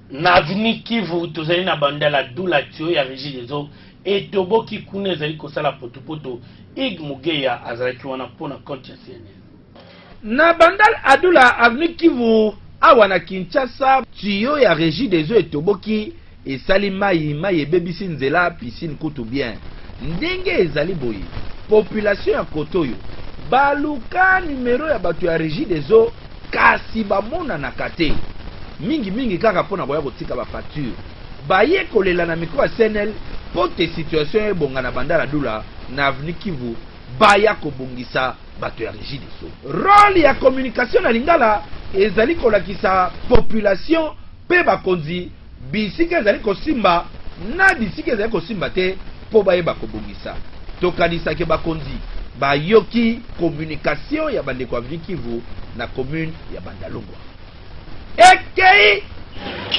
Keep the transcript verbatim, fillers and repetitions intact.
na avenue Kivu tozali na bandala dula tio ya régie des eaux et toboki kuna ezali kosala potopoto Ig Mugeya azalaki wana mpona compte ya C N L. Na bandal adula avenue Kivu awa na Kinshasa tuyau ya régie des eaux et toboki esali mai mai ebebisi nzela piscine kutu bien ndenge ezali boye population ya kotoyo baluka numero ya bato ya régie des eaux kasi bamona na kate mingi mingi kaka pona boya kotika ba facture baye kolela na mikro ya C N L pote situation ebonga na bandala dula na avenue Kivu baya kobongisa bato ya régie des eaux. Rôle ya communication na lingala ezali kolakisa population pe bakonzi bisika ezali kosimba na bisika ezali kosimba te po baye bakobongisa tokanisa ke bakonzi bayoki communication ya bandeko ya avenue Kivu na commune ya Bandalungwa ekei